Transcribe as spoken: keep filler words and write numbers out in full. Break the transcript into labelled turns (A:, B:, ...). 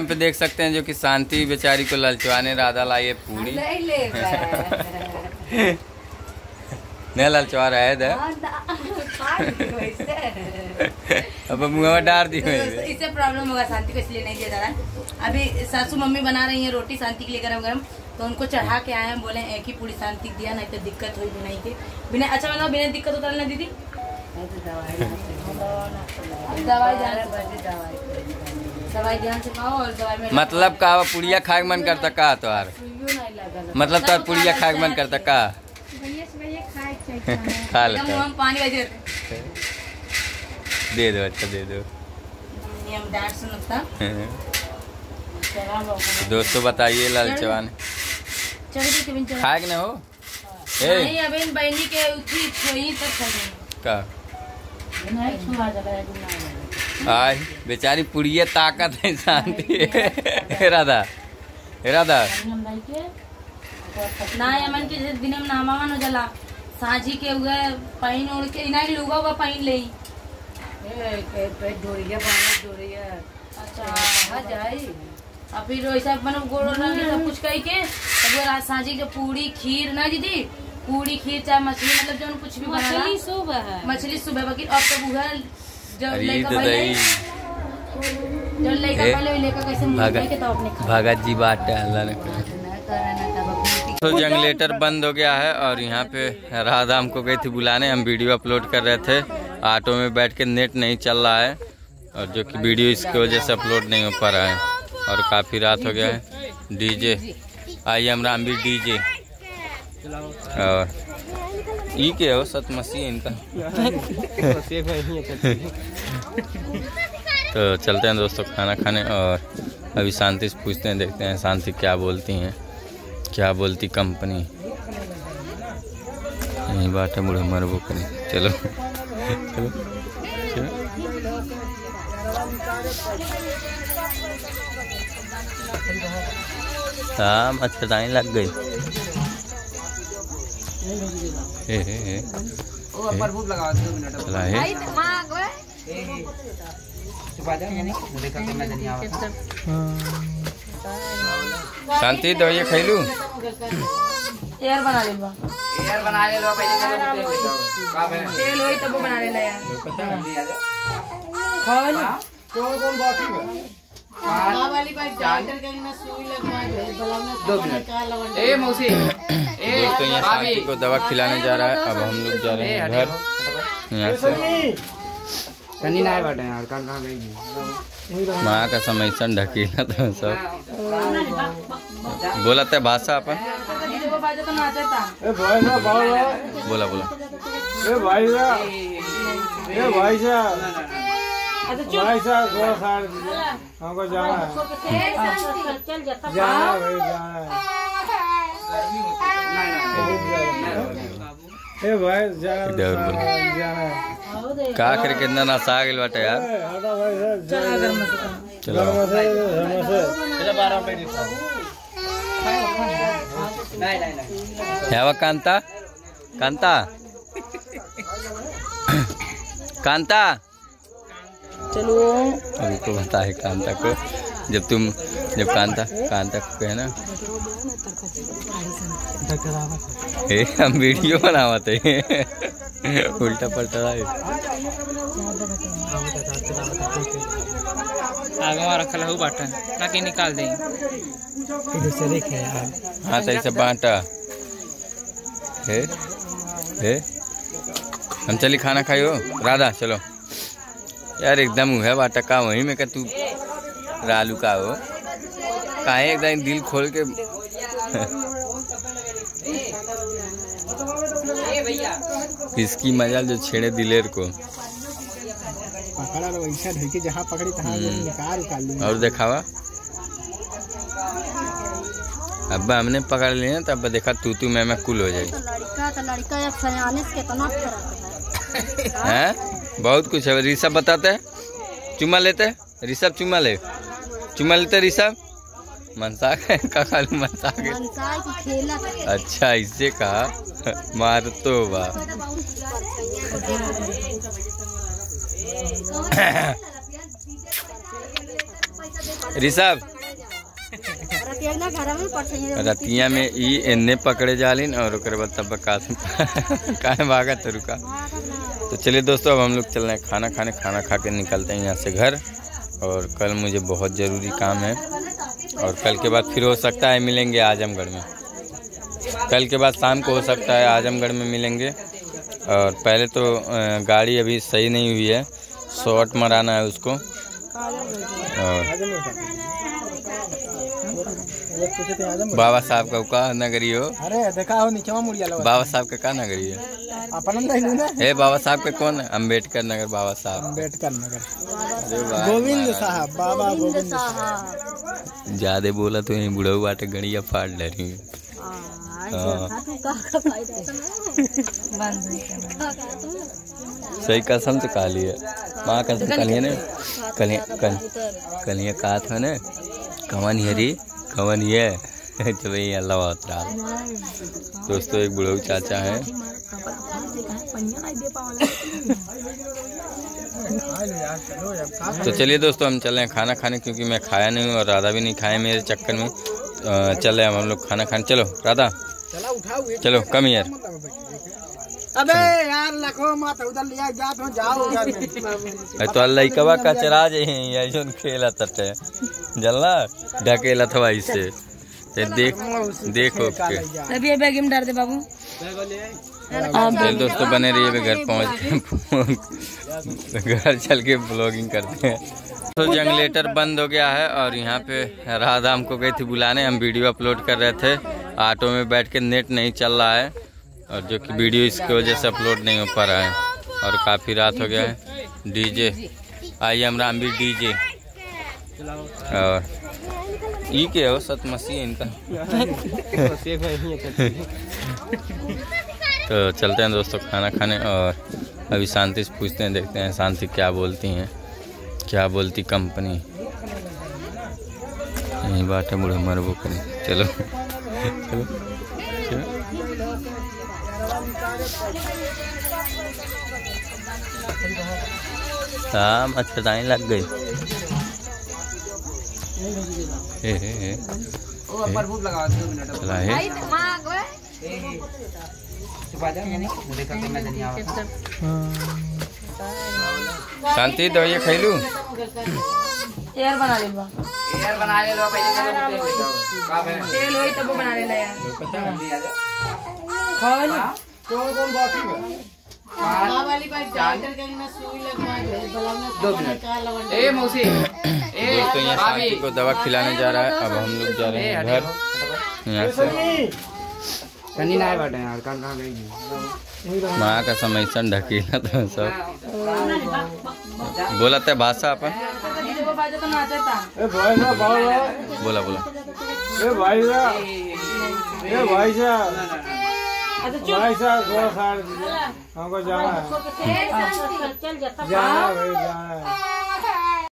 A: यहाँ पे देख सकते हैं जो कि शांति बेचारी को ललचवाने राधा लाई है पूरी। नहीं ललचवा रहा है अब मुँह डाल दी।
B: इससे प्रॉब्लम होगा, शांति को इसलिए नहीं दे रहा है। अभी सासू मम्मी बना रही है रोटी शांति के लिए गरम गरम, तो उनको चढ़ा के आए हैं। बोले एक ही पूरी शांति दिया, नहीं तो दिक्कत हुई बनाई के बिना। अच्छा मतलब बिना दिक्कत होता है दीदी। दवाई दवाई ध्यान से खाओ और दवाई में
A: मतलब का पुड़िया खाए मन करता का तो यार, मतलब तो पुड़िया खाए मन करता का खा लेता।
B: हम पानी
A: दे दो, अच्छा दे दो। दोस्तों बताइए ललचवान खाए कि नहीं हो?
B: नहीं अभी बहनी के उठी तक
A: का आय बेचारी पुड़िया ताकत है शांति। राधा राधा
B: ना यमन के दिन में नामान हो जला साझी के हुए पहन ओढ़ के नहीं लुगा हुआ पहन ले अच्छा जाए। और फिर वैसा मतलब गोड़ सब कुछ कह के तब साझी के पूरी खीर ना दीदी, पूरी खीर चाहे मछली मतलब जो कुछ भी मछली सुबह मछली सुबह बाकी अब तब हुआ जब लड़का पहले जब लड़का पहले लेकर कैसे मुंह के तो अपने
A: भगत जी बात है अल्लाह ने। तो जनरेटर बंद हो गया है और यहाँ पे राधा हमको गई थी बुलाने, हम वीडियो अपलोड कर रहे थे। ऑटो में बैठ के नेट नहीं चल रहा है और जो कि वीडियो इसकी वजह से अपलोड नहीं हो पा रहा है और काफ़ी रात हो गया है। DJ I am Rambir DJ और ई के हो सतमसी है इनका। तो चलते हैं दोस्तों खाना खाने और अभी शांति से पूछते हैं, देखते हैं शांति क्या बोलती हैं, क्या बोलती कंपनी। यही बात है बूढ़े मरबो करें। चलो चलो चलो। हाँ मच्छरदानी लग गई। हे हे हे चला है शांति दवाइया खैलू
B: यार बना ले लो
C: यार बना ले लो पहले
B: तेल होई तब बना ले यार खाओ ना कौन कौन बाकी है हां वाली बात डॉक्टर के ना सुई लगवा दे बलाना दो मिनट ए मौसी ए
A: दोस्तों यहाँ शांति को दवा खिलाने जा रहा है। अब हम लोग जा रहे हैं घर। यहाँ से
C: कनी ना बैठे यार कल कहां गई
A: माँ का समय सन ढकीला था सब बोला था भाषा अपन बोला बोला
D: ए भाई साहब ए भाई साहब भाई साहब थोड़ा साइड दीजिए, हमको जाना है जाना है भाई जाना है। ए भाई जाना जाना है
A: का करे कितना नशा गइल बाटे यार। चलो क्या कांता कांता कांता
B: चलो
A: अभी तो बता है कांता को जब तुम जब कांता कांता को कहे ना ए हम वीडियो बनावते हैं उल्टा पलटा है
C: आगे रखल हो बाटा ना कि निकाल दें
D: इधर देखे यार।
A: हाँ सही से बांटा है है हम चली खाना खाइयो राधा चलो यार एकदम है बाटा का वहीं में का तू रालू का हो काहे एकदम दिल खोल के इसकी मजा जो छेड़े दिलेर को
D: पकड़ा लो ऐसा ढके जहां पकड़ी तहां निकाल निकाल लो
A: और दिखावा। अब हमने पकड़ लिया तब देखा तू तू मैं मैं कुल हो जाए।
B: लड़का तो लड़का एक सयाने से कितना फर्क है
A: हैं बहुत कुछ है। ऋषभ बताते हैं चुम्मा लेते ऋषभ चुम्मा ले चुम्मा लेते ऋषभ मनसा का खाली मनसा के अच्छा इससे कहा मार तो वाह ऋषभ रतिया में ई एने पकड़े जालिन और ओकरे बाद तब काहे भागा तो रुका। तो चलिए दोस्तों, अब हम लोग चल रहे हैं खाना खाने। खाना खा के निकलते हैं यहाँ से घर। और कल मुझे बहुत ज़रूरी काम है और कल के बाद फिर हो सकता है मिलेंगे आजमगढ़ में। कल के बाद शाम को हो सकता है आजमगढ़ में मिलेंगे। और पहले तो गाड़ी अभी सही नहीं हुई है, शॉर्ट मराना है उसको। और बाबा साहब का का नगरी हो?
C: अरे देखा हो नीचे मुड़िया
A: बाबा साहब का का नगरी है? ए बाबा साहब के कौन है? अम्बेडकर नगर बाबा साहब।
C: अम्बेडकर नगर गोविंद साहब, बाबा गोविंद साहब।
A: ज्यादा बोला तो यही बुढ़ऊ बाटे गड़िया फाड़ ले रही है। सही कसम से कहा लिया, माँ कसम कलिए ने कलिए कल कलिए कहा था ना कवन हरी कवन ये तो भाई अल्लाह बहुत रहा। दोस्तों एक बुढ़ऊ चाचा है। तो चलिए दोस्तों हम चल रहे हैं खाना खाने, क्योंकि मैं खाया नहीं हूँ और राधा भी नहीं खाए मेरे चक्कर में। चल रहे हैं हम लोग खाना खाने। चलो राधा चलो कम यार।
C: अबे यार लखो मत उधर लिया जा तो जाओ उधर में।
A: तो अल्लाह कबा का चरा जे हैं या जोन खेला तटे जल्ला ढकेला था इससे ते देख देखो के
B: अभी बैग में डाल दे बाबू।
A: चल दोस्तों बने रहिए, घर पहुंच के घर चल के ब्लॉगिंग करते हैं। तो जनरेटर बंद हो गया है और यहाँ पे राधा हमको गई थी बुलाने। हम वीडियो अपलोड कर रहे थे, ऑटो में बैठ के नेट नहीं चल रहा है और जो कि वीडियो इसकी वजह से अपलोड नहीं हो पा रहा है। और काफ़ी रात हो गया है। डीजे आइए हमरा भी डीजे। और ई के हो सत मसीह इनका। तो चलते हैं दोस्तों खाना खाने और अभी शांति से पूछते हैं, देखते हैं शांति क्या बोलती हैं, क्या बोलती कंपनी। यही बात है, बूढ़े मरबो करें। चलो चलो चलो। हाँ मच्छरदानी लग गई। चला है शांति तो ये खैलू
B: यार बना ले बा
C: यार बना ले लो पहले
B: तेल होई तब बना ले यार।
C: खावा ना कौन कौन बाकी है?
B: हां वाली पाइप डालकर के मैं सुई लगवा दे बलाना
C: दो मिनट। ए मौसी ए
A: दोस्तों यहाँ शांति को दवा खिलाने जा रहा है। अब हम लोग जा रहे हैं घर। यहाँ से
C: कनी ना बैठे यार, कहाँ कहाँ गई?
A: माँ का समैसन ढकीला था सब बोला था भाषा अपन।
D: ए भाई साहब
A: बोला बोला
D: ए भाई साहब ए भाई साहब भाई साहब थोड़ा साइड दीजिए, हमको जाना है जाना है भाई जाना है।